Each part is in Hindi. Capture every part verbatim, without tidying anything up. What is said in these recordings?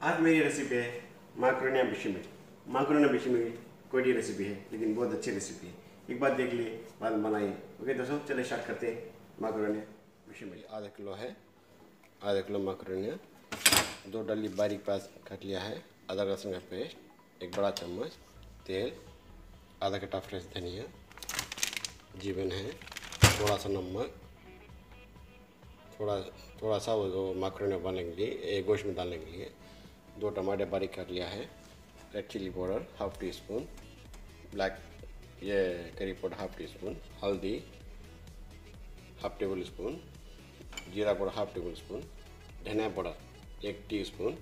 आज मेरी रेसिपी है माकरोनिया बेशामेल। माकरोनिया बेशामेल कोई रेसिपी है लेकिन बहुत अच्छी रेसिपी है। एक बार देख लिए बाद में बनाइए। ओके दोस्तों, चलिए स्टार्ट करते हैं। माकरोनिया बेशामेल आधा किलो है, आधा किलो माकरोनिया, दो डली बारीक प्याज काट लिया है, अदरक लहसुन का पेस्ट, एक बड़ा चम्मच तेल, आधा कट्टा फ्रेश धनिया, जीवन है, थोड़ा सा नमक, थोड़ा थोड़ा सा वो माकरोनिया बनाने के लिए गोश्त में डालने के लिए, दो टमाटर बारीक काट लिया है, red chilli powder half teaspoon, black ये curry powder half teaspoon, हल्दी हाफ टेबल स्पून, जीरा पाउडर हाफ टेबल स्पून, धनिया पाउडर एक टी स्पून।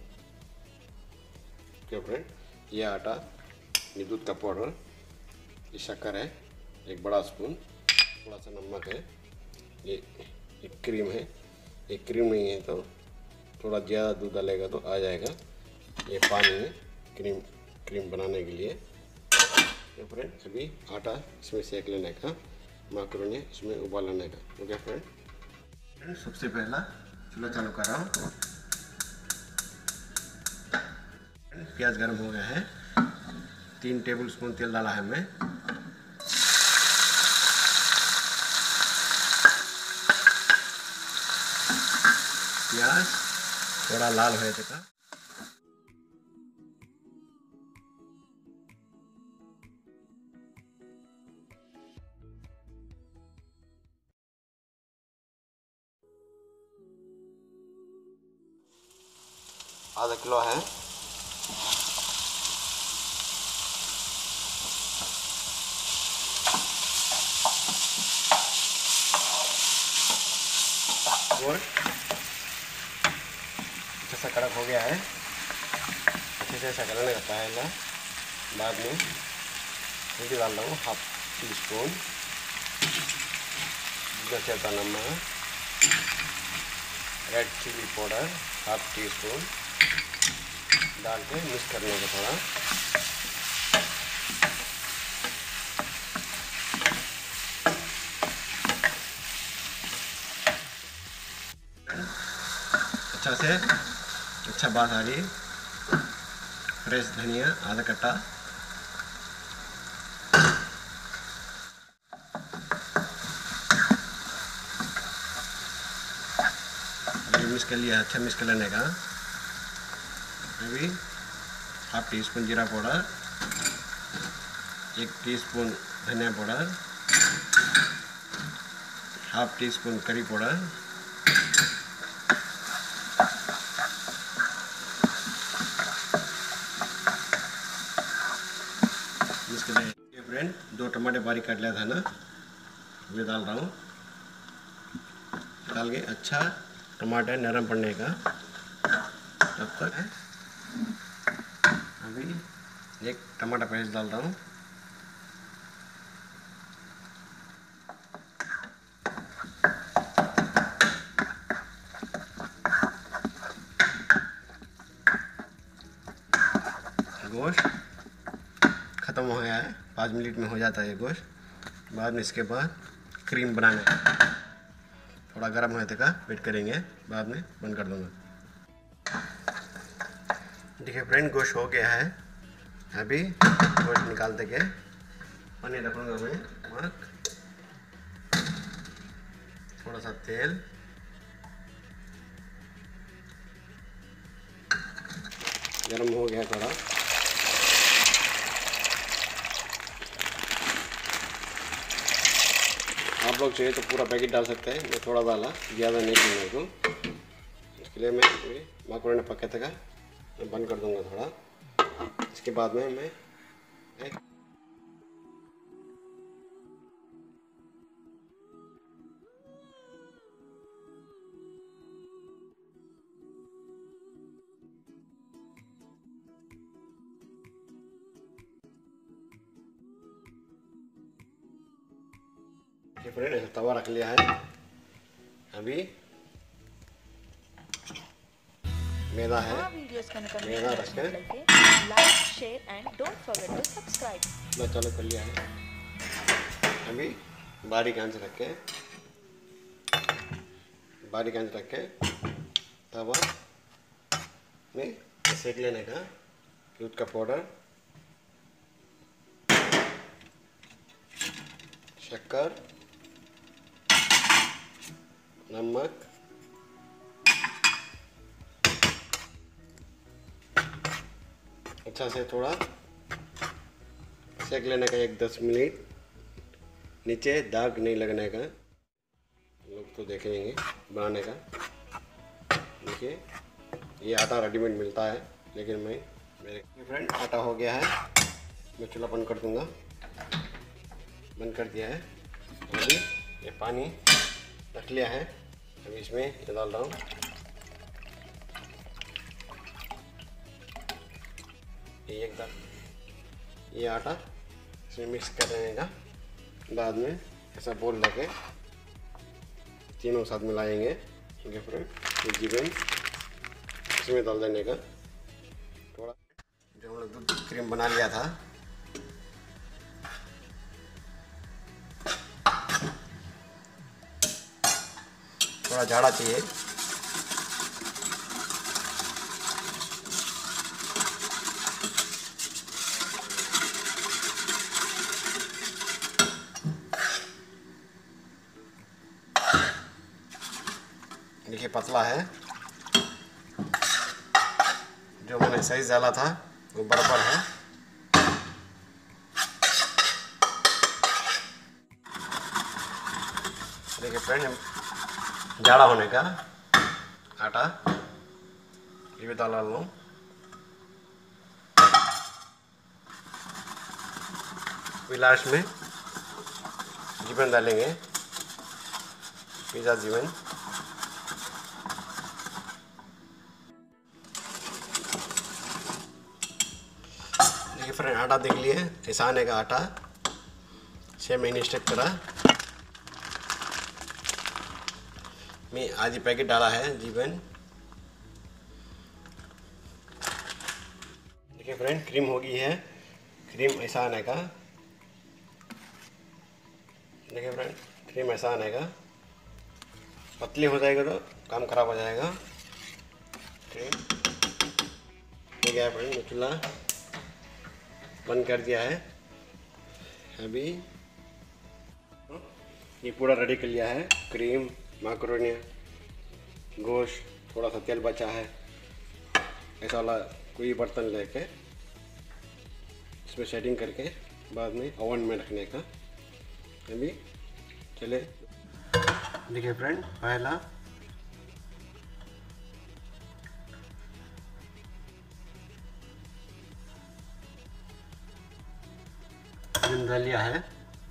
ओके फ्रेंड, ये आटा, ये दूध का पाउडर, ये शक्कर है एक बड़ा स्पून, थोड़ा सा नमक है, ये एक क्रीम है, ये क्रीम नहीं है तो थोड़ा ज़्यादा दूध डालेगा तो आ जाएगा। ये पानी है क्रीम क्रीम बनाने के लिए। तो फ्रेंड, अभी आटा इसमें सेक लेने का, माकरोनी इसमें उबाल लेने का। ओके फ्रेंड, सबसे पहला चूल्हा चालू कर रहा हूँ। प्याज गर्म हो गया है, तीन टेबल स्पून तेल डाला है मैं। प्याज थोड़ा लाल हो जाएगा। आधा किलो है, अच्छा सा कड़क हो गया है, अच्छे से ऐसा करने का पहला। बाद में हल्दी डाल रहा हूँ हाफ टी स्पून, जैसा नमक, red chilli powder half teaspoon डाल के मिक्स करने का थोड़ा। अच्छा से अच्छा बात आ रही। फ्रेश धनिया आधा कट्टा, मिक्स कर लिया, अच्छा मिक्स कर लेने का। अभी हाफ टी स्पून जीरा पाउडर, एक टीस्पून धनिया powder, half teaspoon curry powder, इसके लिए फ्रेंड दो टमाटर बारीक काट लिया था ना, वे डाल रहा हूँ। डाल के अच्छा टमाटर नरम पड़ने का तब तक है। अभी एक टमाटर पेस्ट डाल रहा हूँ। गोश्त ख़त्म हो गया है, पाँच मिनट में हो जाता है ये गोश्त। बाद में इसके बाद क्रीम बनाना है, थोड़ा गर्म होने तक वेट करेंगे, बाद में बंद कर दूंगा। देखिए फ्रेंड, गोश्त हो गया है। अभी गोश्त निकालते के पानी रखूँगा मैं, नमक, थोड़ा सा तेल, गर्म हो गया थोड़ा। आप लोग चाहिए तो पूरा पैकेट डाल सकते हैं, मैं थोड़ा डाला, ज़्यादा नहीं पीने को। इसके लिए मैं माकरोनी पके तक मैं बंद कर दूंगा थोड़ा। इसके बाद में मैं एक फ्रेंड तवा रख लिया है। अभी मैदा है, मैदा रख के like share and don't forget to subscribe. मैं चालू कर लिया है। अभी बारीक आंच रख के बारीक आंच रख के तवा में सेक लेने का। दूध का पाउडर, शक्कर, नमक, अच्छा से थोड़ा सेक लेने का एक दस मिनट। नीचे दाग नहीं लगने का। लोग तो देखेंगे बनाने का। देखिए ये आटा रेडीमेड मिलता है, लेकिन मैं मेरे फ्रेंड आटा हो गया है। मैं चूल्हा बंद कर दूंगा। बंद कर दिया है। अभी ये पानी रख लिया है, अभी इसमें ये डाल रहा हूँ। ये एक दाल ये आटा इसमें मिक्स कर देने का। बाद में ऐसा बोल लगे तीनों साथ मिलाएंगे। ठीक है फ्रेंड, ये जीवन इसमें डाल देने का। थोड़ा जो हम लोग दूध क्रीम बना लिया था, थोड़ा झाड़ा चाहिए। देखिए पतला है। जो मैंने सही डाला था वो बराबर है। देखिए फ्रेंड, गाढ़ा होने का आटा ये भी डाल लूँ। फिर लास्ट में जीवन डालेंगे, पिज़्ज़ा जीवन। देखिए फ्रेंड, आटा देख लिए ऐसा आने का आटा। छः महीने स्टेप करा। मैं आधी पैकेट डाला है जीवन। देखिए फ्रेंड, क्रीम हो गई है। क्रीम ऐसा आने का। देखिए फ्रेंड, क्रीम ऐसा आने का। पतली हो जाएगा तो काम खराब हो जाएगा। क्रीम ठीक है फ्रेंड, चूल्हा बंद कर दिया है। अभी ये पूरा रेडी कर लिया है। क्रीम, माकरोनी, गोश्त, थोड़ा सा तेल बचा है। ऐसा वाला कोई बर्तन लेके इसमें सेटिंग करके बाद में ओवन में रखने का। अभी चले। देखिए फ्रेंड, पहला डाल लिया है।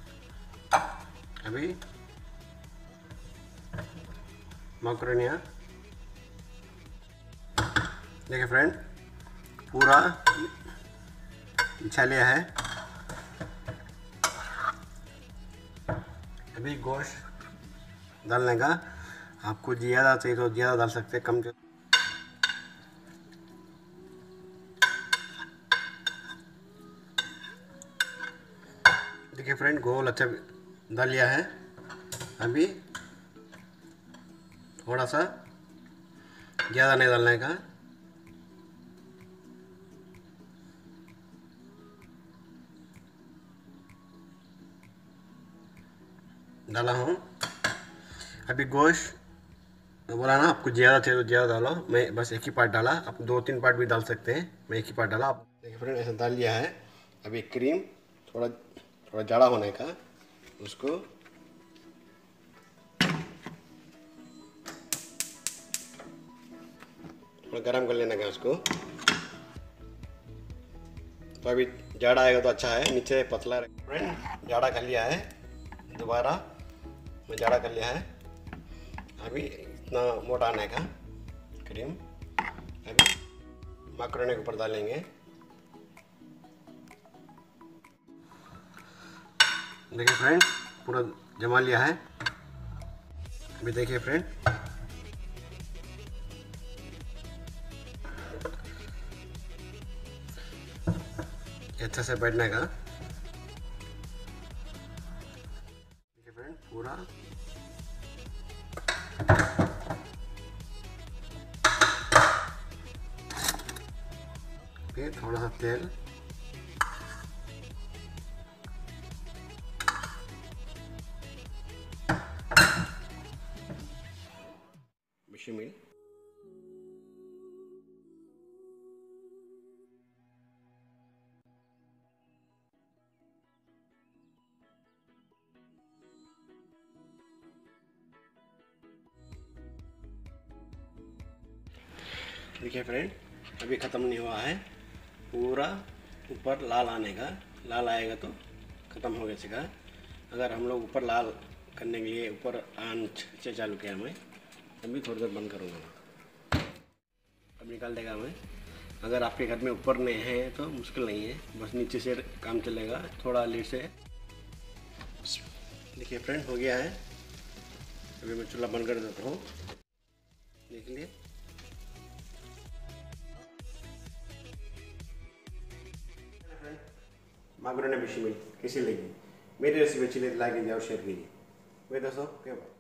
अभी माकरोनिया देखिए फ्रेंड, पूरा बिछा लिया है। अभी गोश्त डालने का। आपको ज़्यादा चाहिए तो ज़्यादा डाल सकते हैं, कम। देखिए फ्रेंड, गोल अच्छा डाल लिया है। अभी थोड़ा सा ज़्यादा नहीं डालने का। डाला हूँ। अभी गोश्त बोला ना, आपको ज़्यादा चाहिए तो ज़्यादा डालो। मैं बस एक ही पार्ट डाला। आप दो तीन पार्ट भी डाल सकते हैं, मैं एक ही पार्ट डाला। आप देखिए फ्रेंड, ऐसा डाल लिया है। अभी क्रीम थोड़ा थोड़ा जाड़ा होने का, उसको थोड़ा गर्म कर लेना का उसको। तो अभी जाड़ा आएगा तो अच्छा है। नीचे पतला फ्रेंड जाड़ा कर लिया है। दोबारा मैं जाड़ा कर लिया है। अभी इतना मोटा आने का क्रीम। अभी माकरोनी के ऊपर डालेंगे। देखिए फ्रेंड, पूरा जमा लिया है। अभी देखिए फ्रेंड, अच्छे से बैठने का। देखिए फ्रेंड, पूरा फिर थोड़ा सा तेल, बेशमील, देखिए फ्रेंड, अभी ख़त्म नहीं हुआ है, पूरा ऊपर लाल आने का, लाल आएगा तो ख़त्म हो गया सीखा। अगर हम लोग ऊपर लाल करने के लिए ऊपर आंच से चालू किया मैं, अभी थोड़ी देर बंद करूँगा, अब निकाल देगा मैं। अगर आपके घर में ऊपर नहीं है तो मुश्किल नहीं है, बस नीचे से काम चलेगा, थोड़ा लीड से। देखिए फ्रेंड, हो गया है, अभी मैं चूल्हा बंद कर देता हूँ, देख लिए। माकरोनी बेशमील कैसी लगी? मेरी रेसिपी अच्छी लगी तो लाइक कीजिए और शेयर कीजिए। वही दोस्तों, क्या बात।